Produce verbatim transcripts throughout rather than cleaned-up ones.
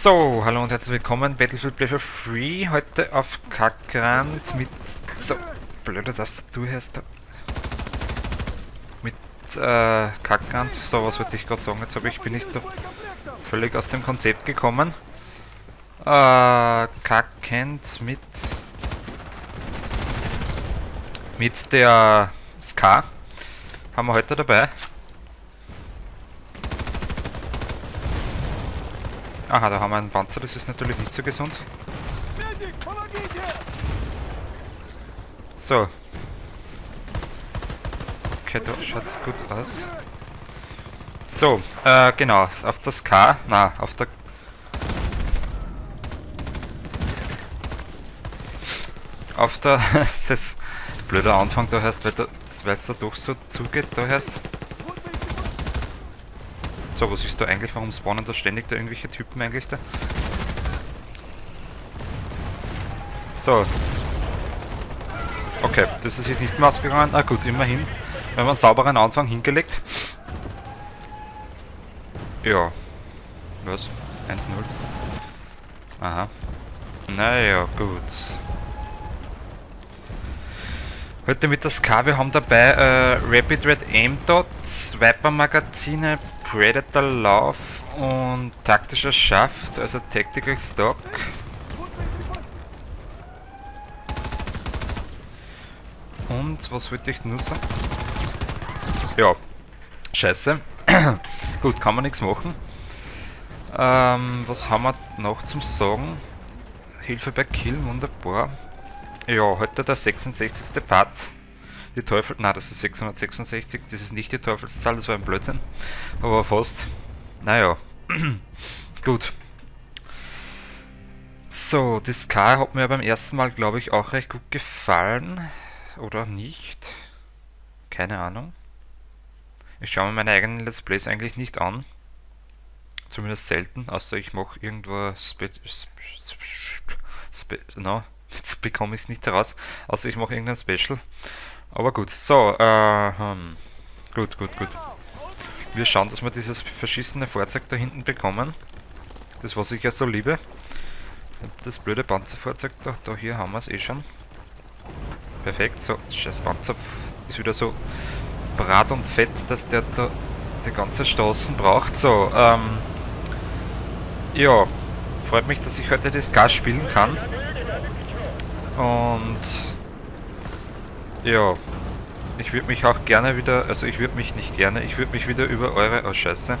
So, hallo und herzlich willkommen, Battlefield Pleasure Free, heute auf Kackrand mit, so, blöde Tastatur hast du, mit äh, Kackrand, so, was wollte ich gerade sagen, jetzt habe ich, bin ich da völlig aus dem Konzept gekommen, äh, Kackend mit, mit der Ska, haben wir heute dabei. Aha, da haben wir einen Panzer, das ist natürlich nicht so gesund. So. Okay, da schaut's gut aus. So, äh, genau, auf das K, na, auf der... Auf der... das ist ein blöder Anfang, da heißt, weil es da doch so zugeht, da heißt... So, was ist da eigentlich? Warum spawnen da ständig da irgendwelche Typen eigentlich da? So. Okay, das ist jetzt nicht mehr ausgegangen. Na gut, immerhin. Wir haben einen sauberen Anfang hingelegt. Ja. Was? eins null. Aha. Naja, gut. Heute mit der Ska, wir haben dabei äh, Rapid Red Aim Dots, Viper Magazine, Predator Lauf und taktischer Schaft, also Tactical Stock. Und was wollte ich nur sagen? Ja, scheiße. Gut, kann man nichts machen. Ähm, was haben wir noch zum Sagen? Hilfe bei Kill, wunderbar. Ja, heute der sechsundsechzigste Part. Die Teufel... Na, das ist sechshundertsechsundsechzig, das ist nicht die Teufelszahl, das war ein Blödsinn. Aber fast. Naja. Gut. So, die Ska hat mir beim ersten Mal, glaube ich, auch recht gut gefallen. Oder nicht? Keine Ahnung. Ich schaue mir meine eigenen Let's Plays eigentlich nicht an. Zumindest selten, außer ich mache irgendwo Spe... Spe... Spe... No, jetzt bekomme ich es nicht heraus. Außer ich mache irgendein Special. Aber gut, so, äh, hm. gut, gut, gut. Wir schauen, dass wir dieses verschissene Fahrzeug da hinten bekommen. Das, was ich ja so liebe. Das blöde Panzerfahrzeug da, da hier haben wir es eh schon. Perfekt, so, scheiß Panzer ist wieder so brat und fett, dass der da die ganze Straßen braucht. So, ähm, ja, freut mich, dass ich heute das Gas spielen kann. Und... ja, ich würde mich auch gerne wieder, also ich würde mich nicht gerne, ich würde mich wieder über eure, oh scheiße.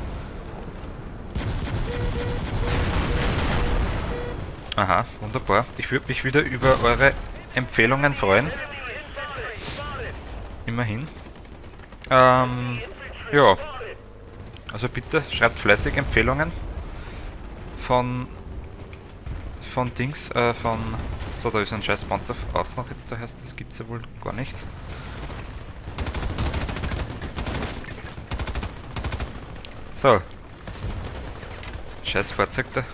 Aha, wunderbar. Ich würde mich wieder über eure Empfehlungen freuen. Immerhin. Ähm, ja. Also bitte schreibt fleißig Empfehlungen von, von Dings, äh, von... So, da ist ein scheiß Panzer auch noch jetzt, da heißt, das gibt's ja wohl gar nicht. So. Scheiß Fahrzeug da.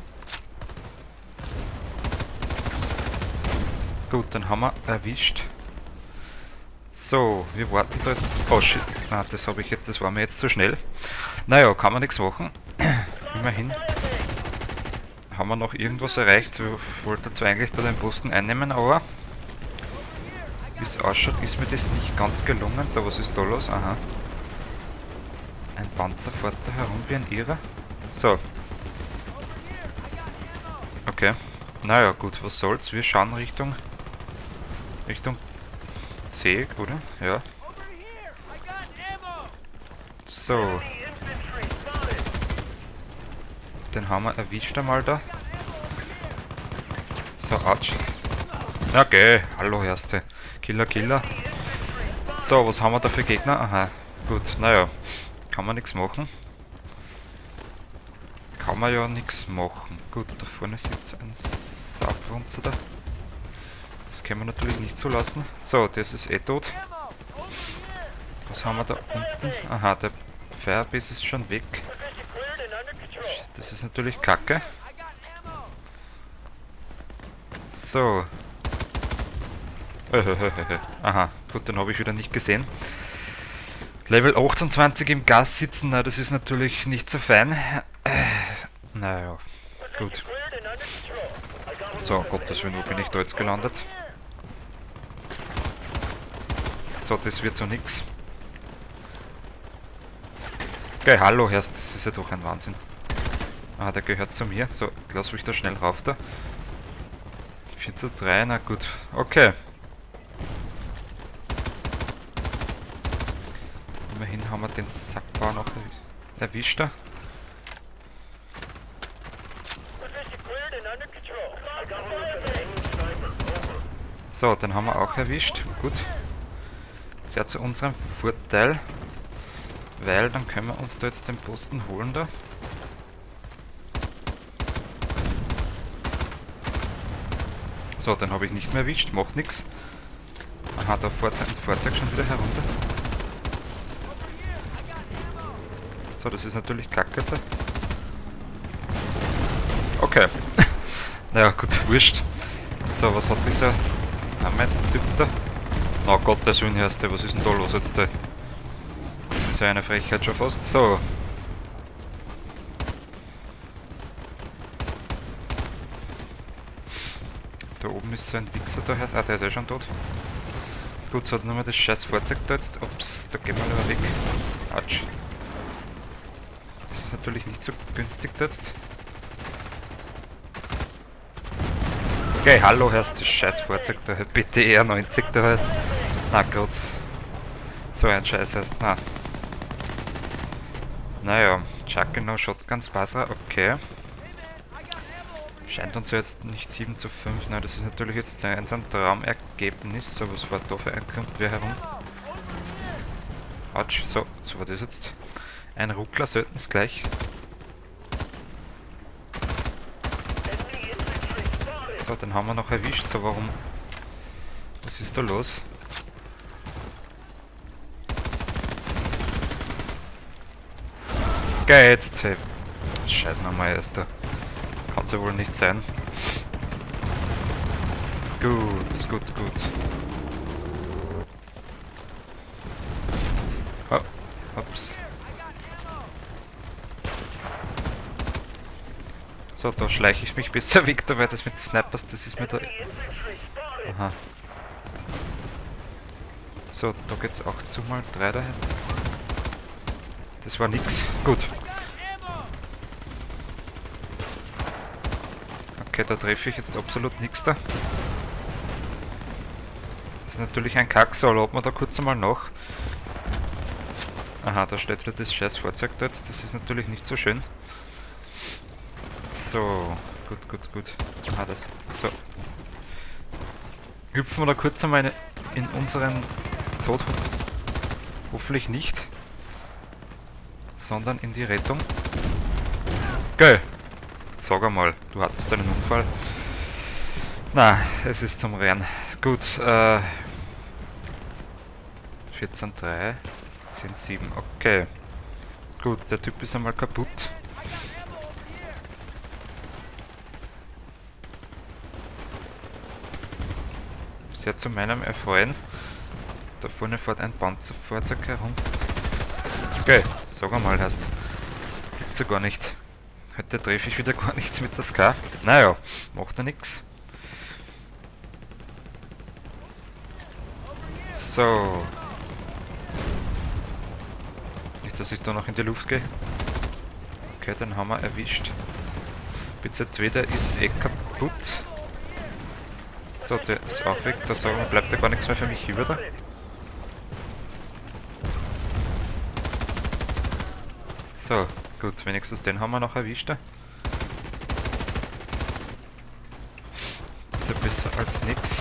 Gut, dann haben wir erwischt. So, wir warten da jetzt... Oh shit, ah, das habe ich jetzt, das war mir jetzt zu schnell. Naja, kann man nichts machen. Immerhin. Haben wir noch irgendwas erreicht? Ich wollte zwar eigentlich da den Posten einnehmen, aber wie es ausschaut, ist mir das nicht ganz gelungen. So, was ist da los? Aha. Ein Panzer fährt da herum wie ein Irrer. So. Okay. Naja, gut, was soll's? Wir schauen Richtung Richtung C, oder? Ja. So. Den haben wir erwischt einmal da. So, ouch. Okay, hallo erste. Killer, Killer. So, was haben wir da für Gegner? Aha, gut, naja. Kann man nichts machen. Kann man ja nichts machen. Gut, da vorne sitzt ein Saubrunzer da. Das können wir natürlich nicht zulassen. So, das ist eh tot. Was haben wir da unten? Aha, der Firebase ist schon weg. Das ist natürlich kacke. So. Aha, gut, den habe ich wieder nicht gesehen. Level achtundzwanzig im Gas sitzen, na, das ist natürlich nicht so fein. Äh, naja. Gut. So, Gottes Willen, wo bin ich da jetzt gelandet? So, das wird so nix. Okay, hallo, Herst, das ist ja doch ein Wahnsinn. Ah, der gehört zu mir. So, lass mich da schnell rauf da. vier zu drei, na gut. Okay. Immerhin haben wir den Sackbau noch erwischt da. So, den haben wir auch erwischt. Gut. Sehr zu unserem Vorteil. Weil dann können wir uns da jetzt den Posten holen da. So, den habe ich nicht mehr erwischt. Macht nichts. Aha, da fährt ein Fahrzeug schon wieder herunter. So, das ist natürlich kacke jetzt. Okay. Naja, gut, wurscht. So, was hat dieser Typ da? Na oh Gott, das Willen, was ist denn da los jetzt da? Das ist ja eine Frechheit schon fast. So. Da oben ist so ein Wichser da. Ah, der ist ja schon tot. Gut, so hat nur mal das scheiß Fahrzeug da jetzt. Ups, da gehen wir lieber weg. Autsch. Das ist natürlich nicht so günstig da jetzt. Okay, hallo, heißt das scheiß Fahrzeug da, B T R neunzig da heißt. Na Gott. So ein Scheiß heißt, na. Naja, Chuckino Shotgun Spasa, okay. Scheint uns jetzt nicht sieben zu fünf, na das ist natürlich jetzt ein, ein Traumergebnis. So, was war da für ein Grundwehr herum? Autsch, so, so war das jetzt. Ein Ruckler sollten es gleich. So, den haben wir noch erwischt. So, warum? Was ist da los? Geil, jetzt. Hey. Scheiß nochmal erst da. Kann's ja wohl nicht sein. Gut, gut, gut. Oh, ups. So, da schleiche ich mich besser weg, da, weil das mit den Snipers, das ist mir da... Aha. So, da geht's auch zu mal drei, da heißt. Das war nix. Gut. Okay, da treffe ich jetzt absolut nichts da. Das ist natürlich ein Kack, so, laden wir da kurz einmal nach. Aha, da steht wieder das scheiß Fahrzeug da jetzt, das ist natürlich nicht so schön. So, gut, gut, gut. Ah, das, so. Hüpfen wir da kurz einmal in unseren Tod. Hoffentlich nicht. Sondern in die Rettung. Geil! Sag einmal, du hattest einen Unfall. Na, es ist zum Rennen. Gut, äh. vierzehn drei, zehn sieben, okay. Gut, der Typ ist einmal kaputt. Sehr zu meinem Erfreuen. Da vorne fährt ein Panzerfahrzeug herum. Okay, sag einmal, heißt. Gibt's ja gar nicht. Heute treffe ich wieder gar nichts mit der Ska. Naja, macht ja nix. So. Nicht, dass ich da noch in die Luft gehe. Okay, den haben wir erwischt. B Z zwei, der ist eh kaputt. So, der ist auch weg. Da sagen wir, bleibt ja gar nichts mehr für mich über da. So, gut, wenigstens den haben wir noch erwischt. Ist ja besser als nix.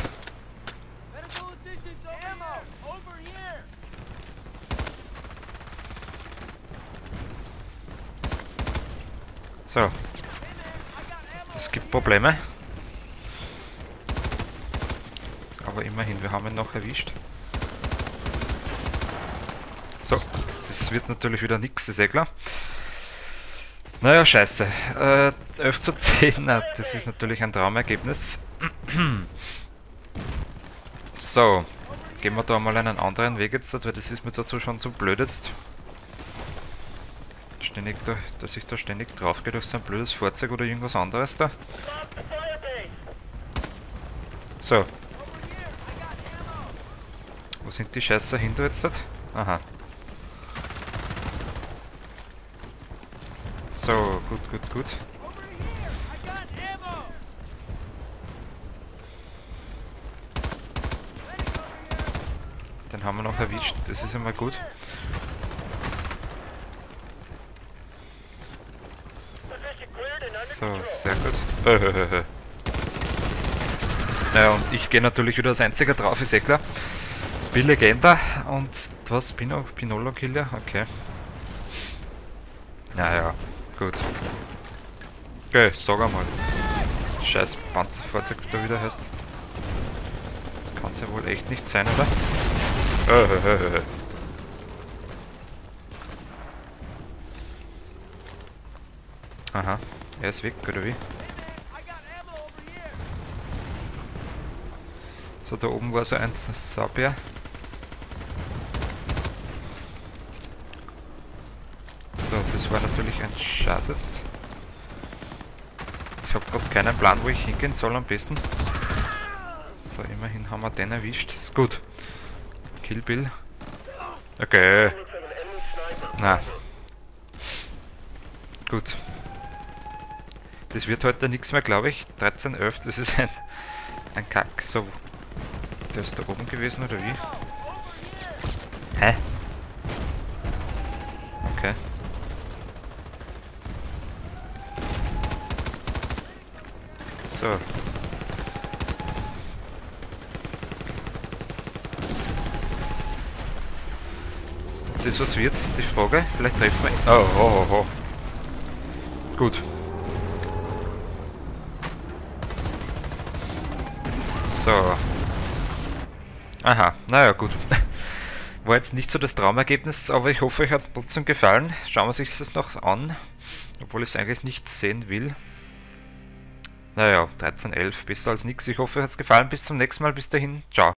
So. Das gibt Probleme. Aber immerhin, wir haben ihn noch erwischt. So, das wird natürlich wieder nix, ist eh klar. Naja, scheiße. Äh, elf zu zehn, na, das ist natürlich ein Traumergebnis. So, gehen wir da mal einen anderen Weg jetzt, weil das ist mir dazu schon zu blöd jetzt. ständig da, dass ich da ständig drauf gehe durch so ein blödes Fahrzeug oder irgendwas anderes da. So. Wo sind die Scheiße hinter jetzt dort? Aha. So, gut, gut, gut. Den haben wir noch erwischt, das ist einmal gut. So, sehr gut. Äh, naja, und ich gehe natürlich wieder als einziger drauf, ist eh klar. Bin Legenda und was? Pino, Pinolo Killer? Okay. Naja, gut. Okay, sag einmal. Scheiß Panzerfahrzeug da wieder heißt. Das kann's ja wohl echt nicht sein, oder? Äh, Aha, er ist weg, oder wie? So, da oben war so ein Saubär. So, das war natürlich ein Schatz jetzt. Ich habe gerade keinen Plan, wo ich hingehen soll am besten. So, immerhin haben wir den erwischt. Ist gut. Kill Bill. Okay. Na. Gut. Das wird heute nichts mehr, glaube ich. dreizehn elf, das ist ein, ein Kack. So. Der ist da oben gewesen, oder wie? Hä? Okay. So. Ob das was wird, ist die Frage. Vielleicht treffen wir ihn. Oh, oh, oh, oh. Gut. So. Aha, naja, gut. War jetzt nicht so das Traumergebnis, aber ich hoffe, euch hat es trotzdem gefallen. Schauen wir sich das noch an, obwohl ich es eigentlich nicht sehen will. Naja, dreizehn elf, besser als nichts. Ich hoffe, euch hat es gefallen. Bis zum nächsten Mal. Bis dahin. Ciao.